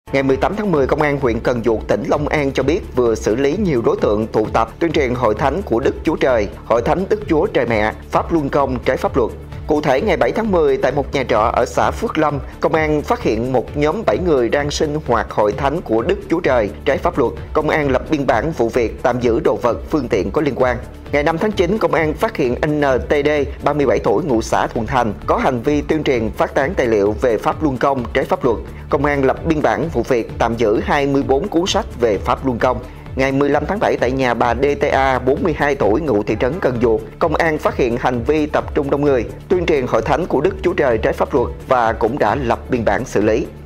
Ngày 18 tháng 10, Công an huyện Cần Duộc, tỉnh Long An cho biết vừa xử lý nhiều đối tượng tụ tập tuyên truyền hội thánh của Đức Chúa Trời, hội thánh Đức Chúa Trời Mẹ, Pháp Luân Công trái pháp luật. Cụ thể, ngày 7 tháng 10, tại một nhà trọ ở xã Phước Lâm, Công an phát hiện một nhóm 7 người đang sinh hoạt hội thánh của Đức Chúa Trời trái pháp luật. Công an lập biên bản vụ việc, tạm giữ đồ vật, phương tiện có liên quan. Ngày 5 tháng 9, Công an phát hiện NTD, 37 tuổi, ngụ xã Thuận Thành, có hành vi tuyên truyền phát tán tài liệu về Pháp Luân Công trái pháp luật. Công an lập biên bản vụ việc, tạm giữ 24 cuốn sách về Pháp Luân Công. Ngày 15 tháng 7, tại nhà bà DTA, 42 tuổi, ngụ thị trấn Cần Duộc, Công an phát hiện hành vi tập trung đông người, tuyên truyền hội thánh của Đức Chúa Trời trái pháp luật và cũng đã lập biên bản xử lý.